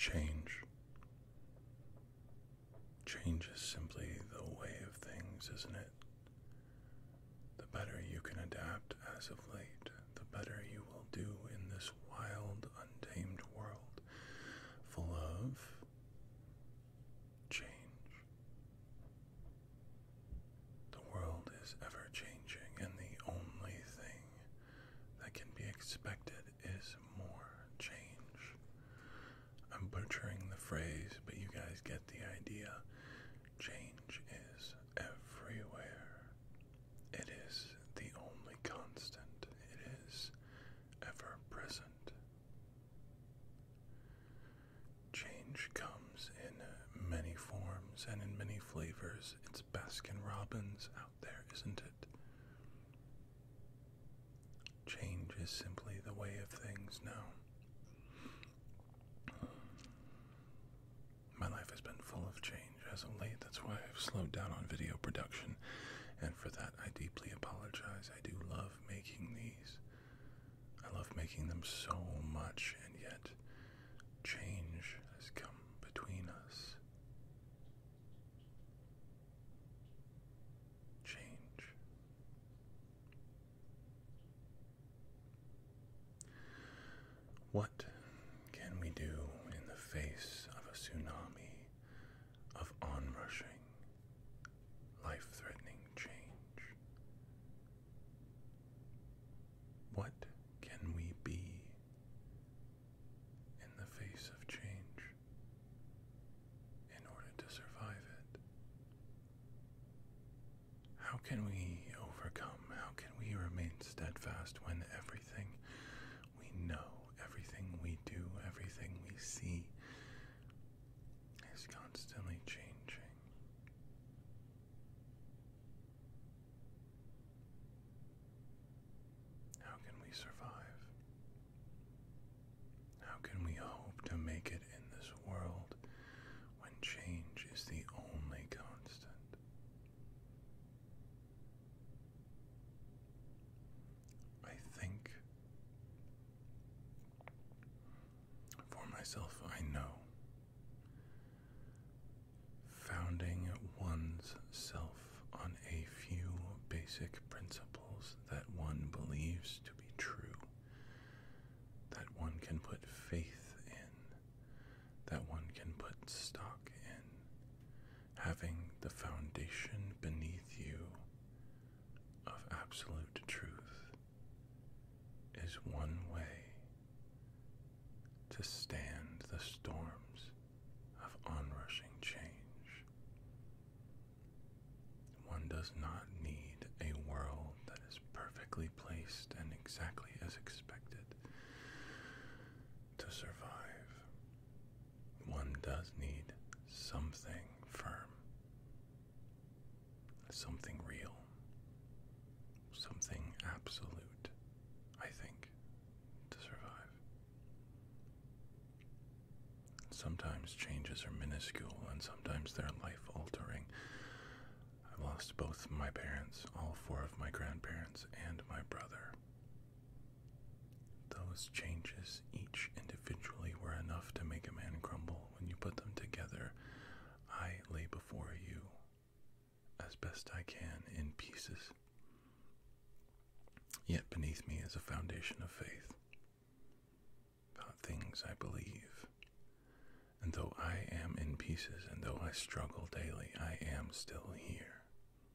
Change. Change is simply the way of things, isn't it? The better you can adapt as of late, the better you will do in this wild, untamed world full of change. The world is ever changing, and the only thing that can be expected is more change. I'm butchering the phrase, but you guys get the idea. Change is everywhere. It is the only constant. It is ever present. Change comes in many forms and in many flavors. It's Baskin Robbins out there, isn't it? Change is simply the way of things now. My life has been full of change as of late. That's why I've slowed down on video production, and for that I deeply apologize. I do love making these. I love making them so much, and yet change has come between us. Change. What can we do in the face of a tsunami of onrushing, life-threatening change? What can we be in the face of change in order to survive it? How can we overcome? How can we remain steadfast when everything we know, everything we do, everything we see is constantly changing? How can we survive? How can we hope to make it in this world when change is the only constant? I think for myself, I know founding one's self on a few basic principles that one believes to be true, that one can put faith in, that one can put stock in, having the foundation beneath you of absolute truth is one way to stand the storms of onrushing change. One does not need a world that is perfectly placed and exactly as expected to survive. One does need something firm, something real, something absolute, I think, to survive. Sometimes changes are minuscule, and sometimes they're life-altering. I've lost both my parents, all four of my grandparents, and my brother. Those changes, each individually, were enough to make a man crumble. When you put them together, I lay before you, as best I can, in pieces. Yet beneath me is a foundation of faith, about things I believe. And though I am in pieces, and though I struggle daily, I am still here.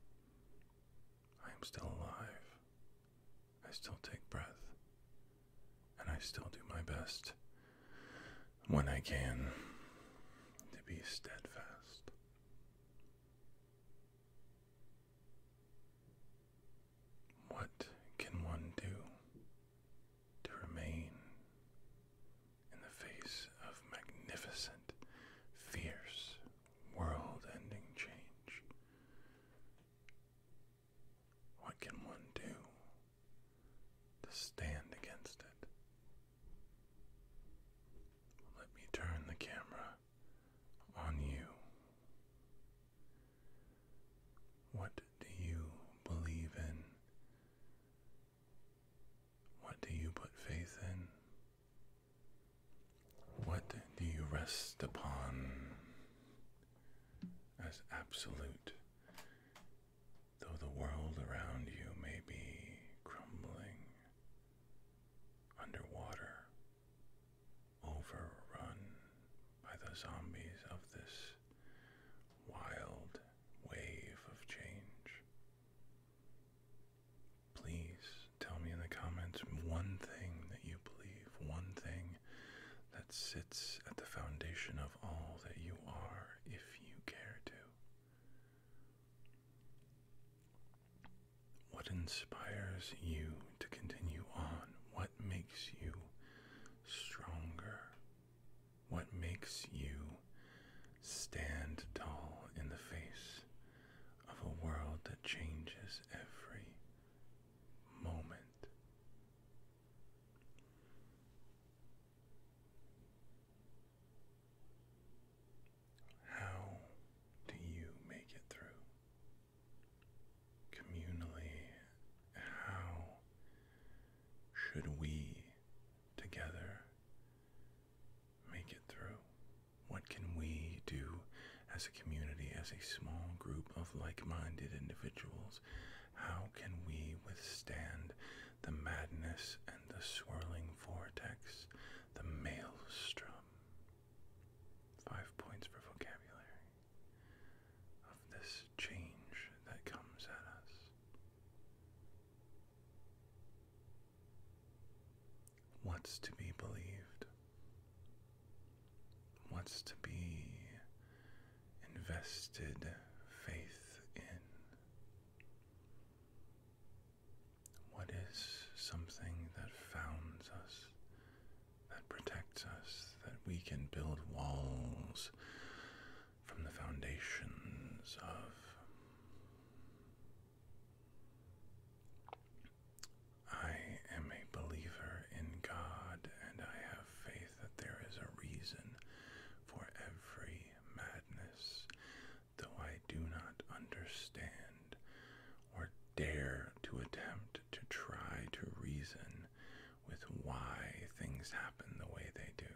I am still alive. I still take breath. And I still do my best, when I can, to be steadfast. What can one do to remain in the face of magnificent, fierce, world-ending change? What can one do to stand against it? Let me turn the camera on you. rest upon as absolute, though the world around you may be crumbling underwater, overrun by the zombies of this wild wave of change. Please tell me in the comments one thing that you believe, one thing that sits at the foundation of all that you are, if you care to. What inspires you to continue on? What makes you stronger? What makes you stand tall in the face of a world that changes every moment? How do you make it through? Communally, how should we together make it through? What can we do as a community, as a small group of like-minded individuals? How can we withstand the madness and the swirling vortex, the maelstrom? 5 points for vocabulary of this change that comes at us. What's to be believed? What's to be invested faith in? What is something that founds us, that protects us, that we can build walls from the foundations of? I am a believer in God, and I have faith that there is a reason for every madness, though I do not understand or dare to attempt to try to reason with why things happen the way they do.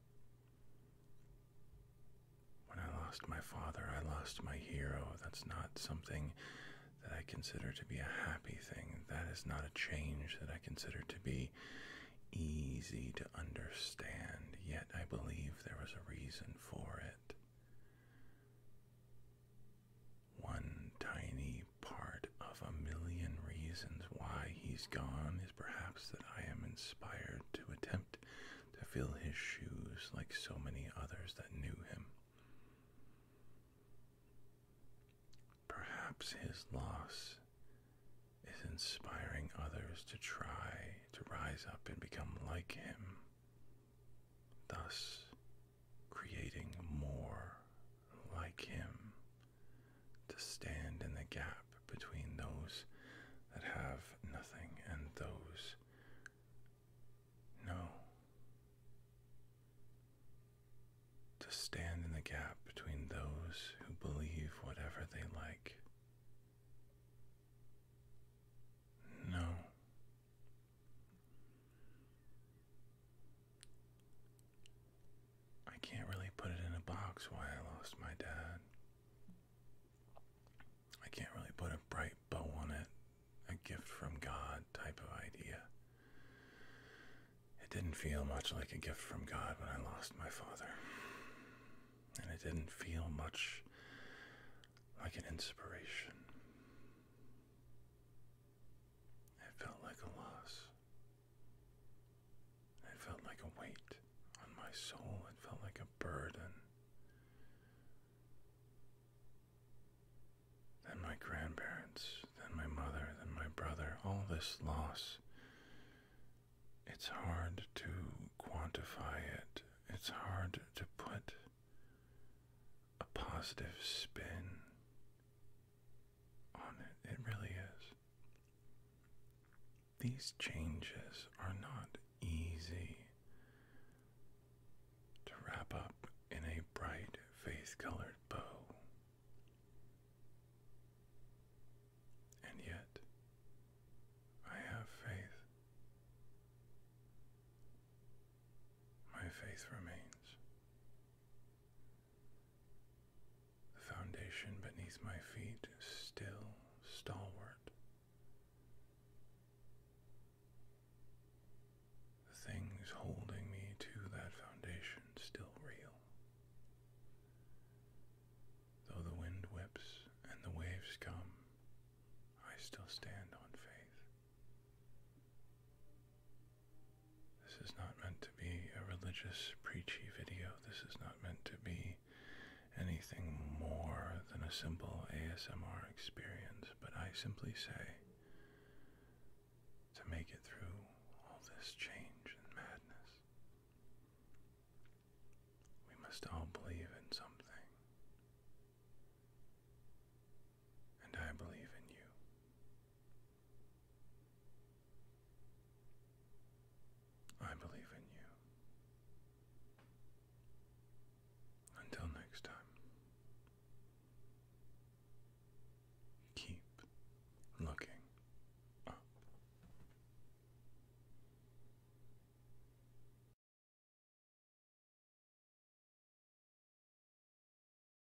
When I lost my father, I lost my hero. That's not something that I consider to be a happy thing. That is not a change that I consider to be easy to understand, yet I believe there was a reason for it. One tiny part of a million reasons why he's gone is perhaps that I am inspired to attempt to fill his shoes like so many others that knew him. Perhaps his loss is inspiring others to try to rise up and become like him, thus creating more like him, to stand in the gap between those that have nothing and those know. To stand in the gap between those who believe whatever they like. No. I can't really put it in a box why I lost my dad. I can't really put a bright bow on it, a gift from God type of idea. It didn't feel much like a gift from God when I lost my father. And it didn't feel much like an inspiration. It felt like a loss. It felt like a weight on my soul. It felt like a burden. Then my grandparents, then my mother, then my brother, all this loss. It's hard to quantify it. It's hard to put a positive spin on it. It really is. These changes are not easy to wrap up in a bright, faith-colored bow. And yet, I have faith. My faith remains. my feet still stalwart. The things holding me to that foundation still real. Though the wind whips and the waves come, I still stand on faith. This is not meant to be a religious, preachy video. This is not meant to be anything more than a simple ASMR experience, but I simply say, to make it through all this change and madness, we must all believe in something.